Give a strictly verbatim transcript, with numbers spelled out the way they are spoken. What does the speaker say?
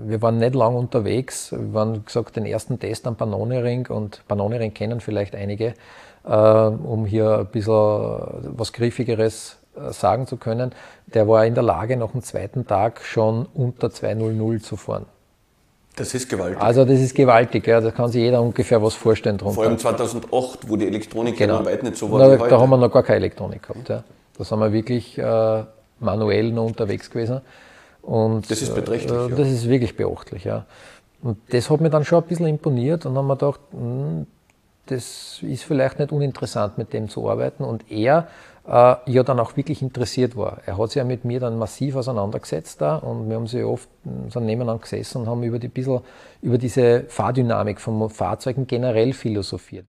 wir waren nicht lang unterwegs. Wir waren, wie gesagt, den ersten Test am Pannoniring, und Pannoniring kennen vielleicht einige, äh, um hier ein bisschen was Griffigeres äh, sagen zu können. Der war in der Lage, nach dem zweiten Tag schon unter zweihundert zu fahren. Das ist gewaltig. Also das ist gewaltig, ja, da kann sich jeder ungefähr was vorstellen drunter. Vor allem zweitausendacht, wo die Elektronik genau. ja noch weit nicht so war Na, wie heute. Da haben wir noch gar keine Elektronik gehabt. Ja. Da sind wir wirklich äh, manuell noch unterwegs gewesen. Und, das ist beträchtlich. Äh, ja. Das ist wirklich beachtlich. Ja. Und das hat mich dann schon ein bisschen imponiert, und dann haben wir gedacht, mh, das ist vielleicht nicht uninteressant, mit dem zu arbeiten. Und er äh, ja dann auch wirklich interessiert war. Er hat sich ja mit mir dann massiv auseinandergesetzt da, und wir haben sie oft sind nebeneinander gesessen und haben über, die, bisschen, über diese Fahrdynamik von Fahrzeugen generell philosophiert.